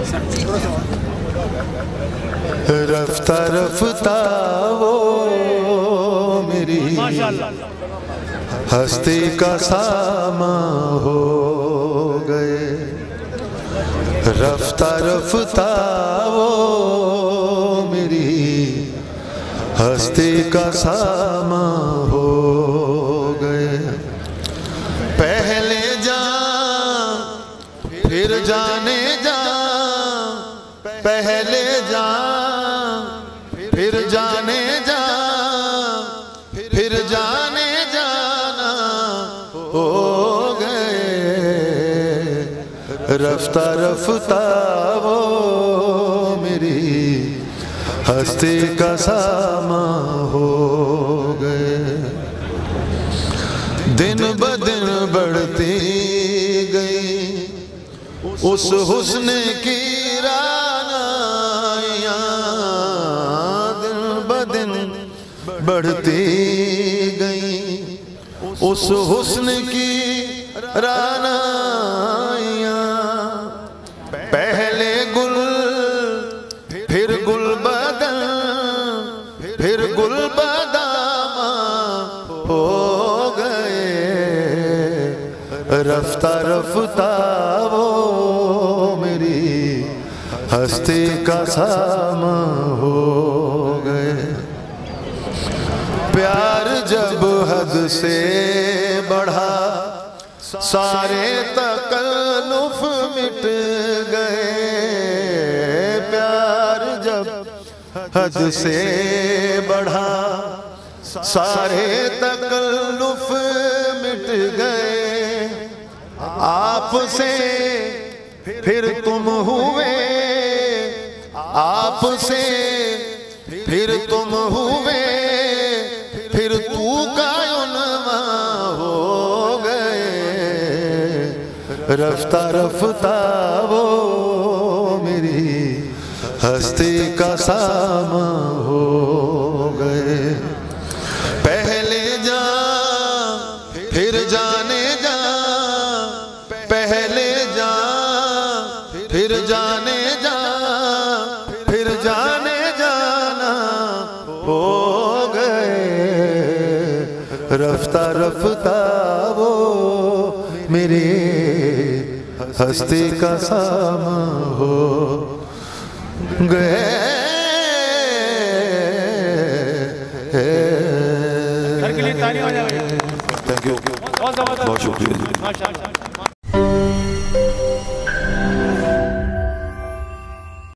रफ्ता रफ्ता वो मेरी हस्ती का सामा हो गए। रफ्ता रफ्ता वो मेरी हस्ती का सामा हो गए। पहले जा फिर जाने जा, पहले जा फिर जाने जा, फिर जाने जाना हो गए। रफ्ता रफ्ता वो मेरी हस्ती का सामा हो गए। दिन ब दिन बढ़ती गई उस हुस्न की रानाइयाँ, दिन ब दिन बढ़ती गई उस हुस्न की रानाइयाँ। पहले गुल फिर गुल बदन फिर गुल बदामा हो गए। रफ्ता रफ्ता वो मेरी हस्ती का सामा हो गए। प्यार जब हद से बढ़ा सारे तकल्लुफ मिट गए। प्यार जब हद से बढ़ा सारे तकल्लुफ मिट गए। आपसे फिर तुम हुए, आपसे फिर तुम हुए, फिर तू का उन्मा हो गए। रफ्ता रफ्ता वो मेरी हस्ती का सामा हो गए। पहले जा फिर जाने जा, पहले जा फिर जाने जा, फिर जाने जाना हो गए। रफ्ता रफ्ता वो मेरी हस्ती का सामा हो गए। थैंक यू, बहुत शुक्रिया।